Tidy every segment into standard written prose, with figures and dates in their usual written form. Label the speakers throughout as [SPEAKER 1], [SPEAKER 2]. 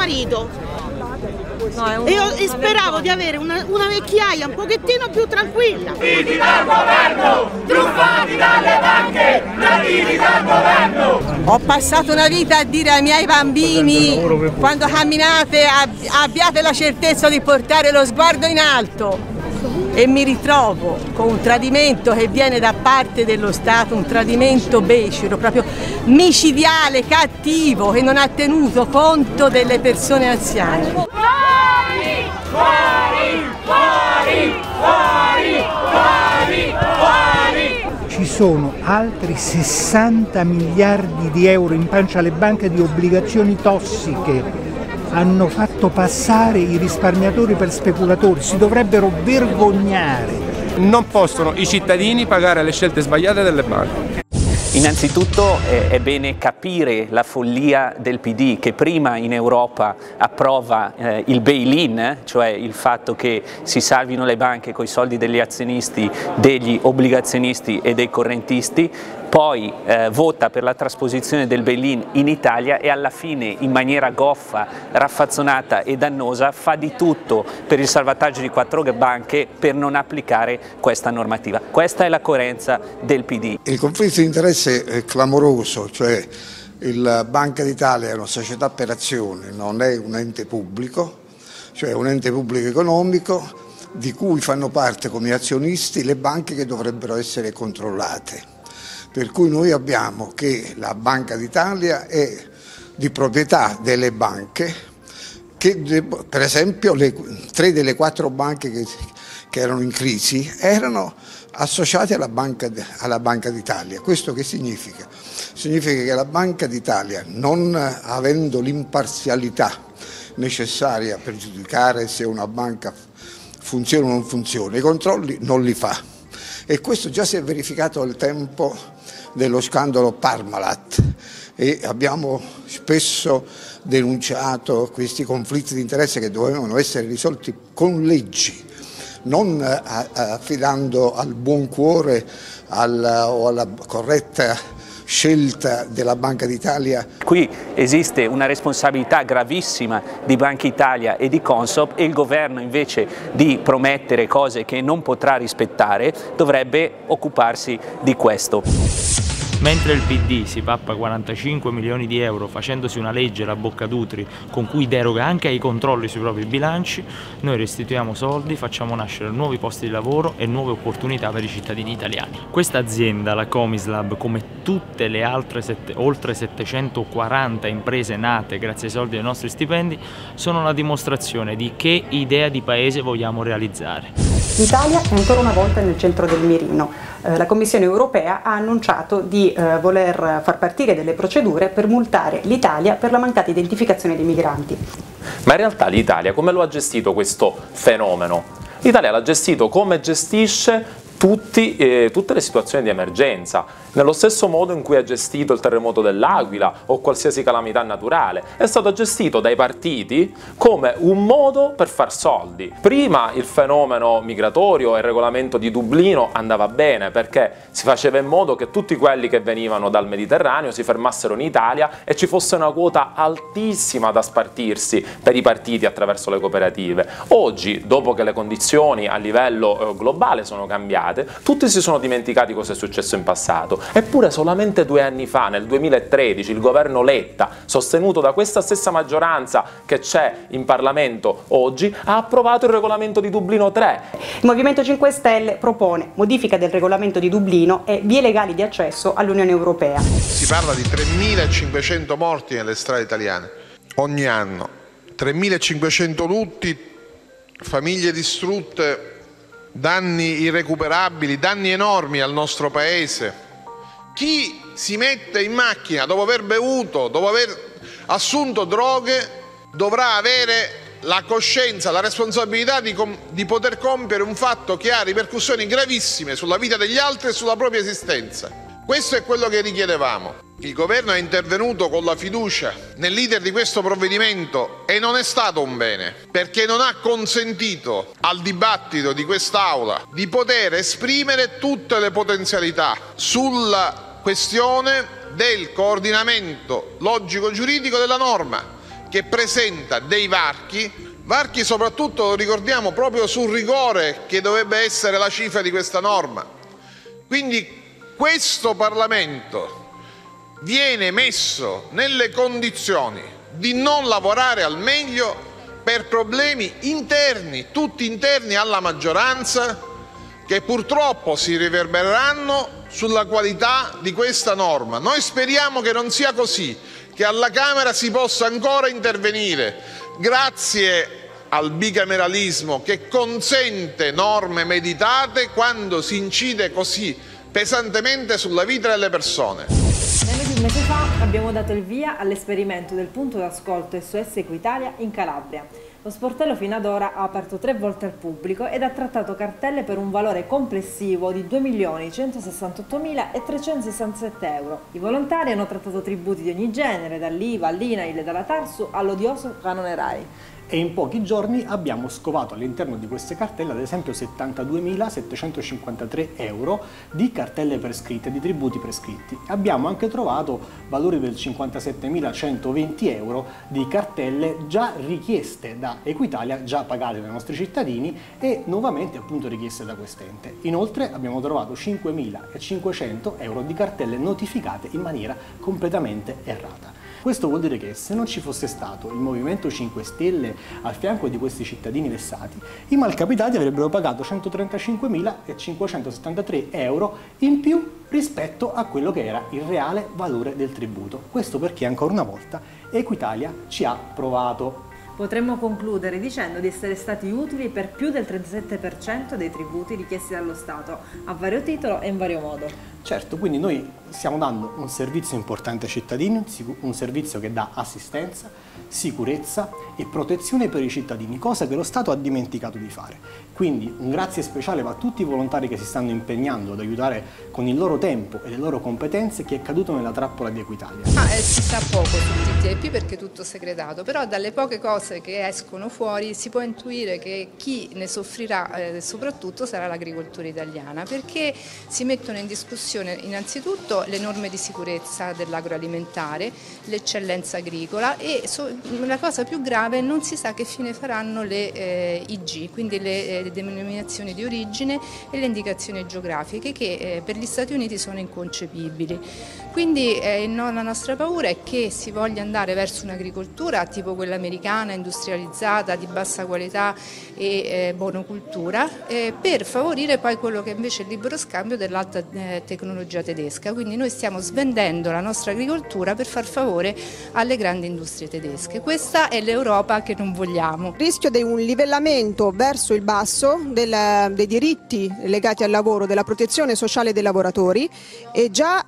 [SPEAKER 1] marito. E speravo di avere una vecchiaia un pochettino più tranquilla.
[SPEAKER 2] Traditi dal governo, truffati dalle banche, traditi dal governo.
[SPEAKER 3] Ho passato una vita a dire ai miei bambini, quando camminate abbiate la certezza di portare lo sguardo in alto. E mi ritrovo con un tradimento che viene da parte dello Stato, un tradimento becero, proprio micidiale, cattivo, che non ha tenuto conto delle persone anziane.
[SPEAKER 2] Fuori, fuori, fuori, fuori, fuori, fuori.
[SPEAKER 4] Ci sono altri 60 miliardi di euro in pancia alle banche di obbligazioni tossiche. Hanno fatto passare i risparmiatori per speculatori, si dovrebbero vergognare.
[SPEAKER 5] Non possono i cittadini pagare le scelte sbagliate delle banche.
[SPEAKER 6] Innanzitutto è bene capire la follia del PD che prima in Europa approva il bail-in, cioè il fatto che si salvino le banche con i soldi degli azionisti, degli obbligazionisti e dei correntisti, poi vota per la trasposizione del bail-in in Italia e alla fine in maniera goffa, raffazzonata e dannosa fa di tutto per il salvataggio di 4 banche per non applicare questa normativa. Questa è la coerenza del PD.
[SPEAKER 7] Il conflitto di interesse è clamoroso, cioè la Banca d'Italia è una società per azioni, non è un ente pubblico, cioè un ente pubblico economico di cui fanno parte come azionisti le banche che dovrebbero essere controllate. Per cui noi abbiamo che la Banca d'Italia è di proprietà delle banche, che per esempio 3 delle 4 banche che erano in crisi erano associate alla Banca d'Italia. Questo che significa? Significa che la Banca d'Italia, non avendo l'imparzialità necessaria per giudicare se una banca funziona o non funziona, i controlli non li fa. E questo già si è verificato al tempo dello scandalo Parmalat e abbiamo spesso denunciato questi conflitti di interesse che dovevano essere risolti con leggi, non affidando al buon cuore o alla corretta scelta della Banca d'Italia.
[SPEAKER 6] Qui esiste una responsabilità gravissima di Banca Italia e di Consob e il governo invece di promettere cose che non potrà rispettare dovrebbe occuparsi di questo.
[SPEAKER 8] Mentre il PD si pappa 45 milioni di euro facendosi una legge la Boccadutri con cui deroga anche ai controlli sui propri bilanci, noi restituiamo soldi, facciamo nascere nuovi posti di lavoro e nuove opportunità per i cittadini italiani. Questa azienda, la Comislab, come tutte le altre oltre 740 imprese nate grazie ai soldi dei nostri stipendi, sono la dimostrazione di che idea di paese vogliamo realizzare.
[SPEAKER 9] L'Italia è ancora una volta nel centro del mirino. La Commissione europea ha annunciato di voler far partire delle procedure per multare l'Italia per la mancata identificazione dei migranti.
[SPEAKER 10] Ma in realtà l'Italia come lo ha gestito questo fenomeno? L'Italia l'ha gestito come gestisce tutte le situazioni di emergenza, nello stesso modo in cui ha gestito il terremoto dell'Aquila o qualsiasi calamità naturale. È stato gestito dai partiti come un modo per far soldi. Prima il fenomeno migratorio e il regolamento di Dublino andava bene perché si faceva in modo che tutti quelli che venivano dal Mediterraneo si fermassero in Italia e ci fosse una quota altissima da spartirsi per i partiti attraverso le cooperative. Oggi, dopo che le condizioni a livello globale sono cambiate, tutti si sono dimenticati cosa è successo in passato. Eppure solamente 2 anni fa, nel 2013, il governo Letta, sostenuto da questa stessa maggioranza che c'è in Parlamento oggi, ha approvato il regolamento di Dublino 3.
[SPEAKER 9] Il Movimento 5 Stelle propone modifica del regolamento di Dublino e vie legali di accesso all'Unione Europea.
[SPEAKER 11] Si parla di 3.500 morti nelle strade italiane ogni anno, 3.500 lutti, famiglie distrutte, danni irrecuperabili, danni enormi al nostro paese. Chi si mette in macchina dopo aver bevuto, dopo aver assunto droghe, dovrà avere la coscienza, la responsabilità di poter compiere un fatto che ha ripercussioni gravissime sulla vita degli altri e sulla propria esistenza. Questo è quello che richiedevamo. Il governo è intervenuto con la fiducia nell'*iter* di questo provvedimento e non è stato un bene, perché non ha consentito al dibattito di quest'Aula di poter esprimere tutte le potenzialità sulla questione del coordinamento logico-giuridico della norma, che presenta dei varchi soprattutto, lo ricordiamo, proprio sul rigore che dovrebbe essere la cifra di questa norma. Quindi questo Parlamento viene messo nelle condizioni di non lavorare al meglio per problemi interni, tutti interni alla maggioranza, che purtroppo si riverbereranno sulla qualità di questa norma. Noi speriamo che non sia così, che alla Camera si possa ancora intervenire grazie al bicameralismo che consente norme meditate quando si incide così pesantemente sulla vita delle persone.
[SPEAKER 12] Meno di un mese fa abbiamo dato il via all'esperimento del punto d'ascolto SOS Equitalia in Calabria. Lo sportello fino ad ora ha aperto 3 volte al pubblico ed ha trattato cartelle per un valore complessivo di 2.168.367 euro. I volontari hanno trattato tributi di ogni genere, dall'IVA all'INAIL e dalla TARSU all'odioso canone RAI.
[SPEAKER 13] E in pochi giorni abbiamo scovato all'interno di queste cartelle ad esempio 72.753 euro di cartelle prescritte, di tributi prescritti. Abbiamo anche trovato valori del 57.120 euro di cartelle già richieste da Equitalia, già pagate dai nostri cittadini e nuovamente appunto richieste da quest'ente. Inoltre abbiamo trovato 5.500 euro di cartelle notificate in maniera completamente errata. Questo vuol dire che se non ci fosse stato il Movimento 5 Stelle al fianco di questi cittadini vessati, i malcapitati avrebbero pagato 135.573 euro in più rispetto a quello che era il reale valore del tributo. Questo perché ancora una volta Equitalia ci ha provato.
[SPEAKER 12] Potremmo concludere dicendo di essere stati utili per più del 37% dei tributi richiesti dallo Stato, a vario titolo e in vario modo.
[SPEAKER 13] Certo, quindi noi stiamo dando un servizio importante ai cittadini, un servizio che dà assistenza, sicurezza e protezione per i cittadini, cosa che lo Stato ha dimenticato di fare. Quindi un grazie speciale va a tutti i volontari che si stanno impegnando ad aiutare con il loro tempo e le loro competenze chi è caduto nella trappola di Equitalia.
[SPEAKER 14] Si sa poco sul TTIP perché è tutto segretato, però dalle poche cose che escono fuori si può intuire che chi ne soffrirà soprattutto sarà l'agricoltura italiana, perché si mettono in discussione innanzitutto le norme di sicurezza dell'agroalimentare, l'eccellenza agricola e la cosa più grave, non si sa che fine faranno le IG, quindi le denominazioni di origine e le indicazioni geografiche che per gli Stati Uniti sono inconcepibili. Quindi la nostra paura è che si voglia andare verso un'agricoltura tipo quella americana, industrializzata, di bassa qualità e monocultura, per favorire poi quello che invece è il libero scambio dell'alta tecnologia tedesca. Quindi noi stiamo svendendo la nostra agricoltura per far favore alle grandi industrie tedesche. Questa è l'Europa che non vogliamo.
[SPEAKER 15] Il rischio di un livellamento verso il basso dei diritti legati al lavoro, della protezione sociale dei lavoratori, e già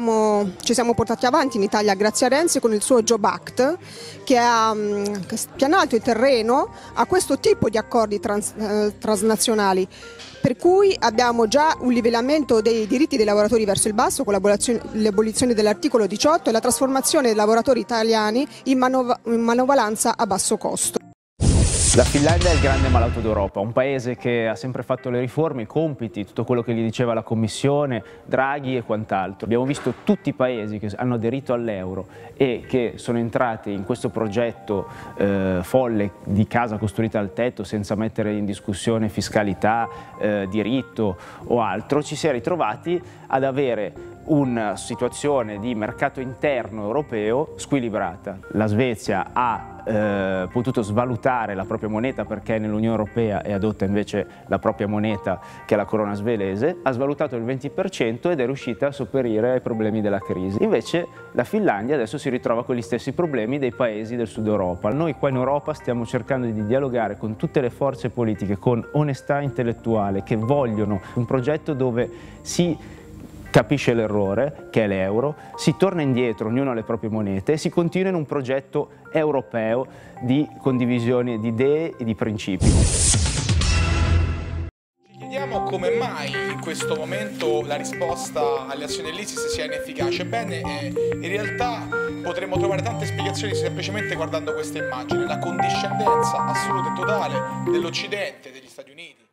[SPEAKER 15] ci siamo portati avanti in Italia grazie a Renzi con il suo Job Act che ha spianato il terreno a questo tipo di accordi transnazionali. Per cui abbiamo già un livellamento dei diritti dei lavoratori verso il basso con l'abolizione dell'articolo 18 e la trasformazione dei lavoratori italiani in manovalanza a basso costo.
[SPEAKER 16] La Finlandia è il grande malato d'Europa, un paese che ha sempre fatto le riforme, i compiti, tutto quello che gli diceva la Commissione, Draghi e quant'altro. Abbiamo visto tutti i paesi che hanno aderito all'euro e che sono entrati in questo progetto folle di casa costruita al tetto senza mettere in discussione fiscalità, diritto o altro, ci si è ritrovati ad avere una situazione di mercato interno europeo squilibrata. La Svezia ha potuto svalutare la propria moneta perché nell'Unione Europea e adotta invece la propria moneta che è la corona svedese, ha svalutato il 20% ed è riuscita a sopperire ai problemi della crisi. Invece la Finlandia adesso si ritrova con gli stessi problemi dei paesi del sud Europa. Noi qua in Europa stiamo cercando di dialogare con tutte le forze politiche con onestà intellettuale che vogliono un progetto dove si capisce l'errore, che è l'euro, si torna indietro, ognuno ha le proprie monete e si continua in un progetto europeo di condivisione di idee e di principi.
[SPEAKER 17] Ci chiediamo come mai in questo momento la risposta alle azioni dell'ISIS sia inefficace. Bene, in realtà potremmo trovare tante spiegazioni semplicemente guardando queste immagini, la condiscendenza assoluta e totale dell'Occidente, degli Stati Uniti,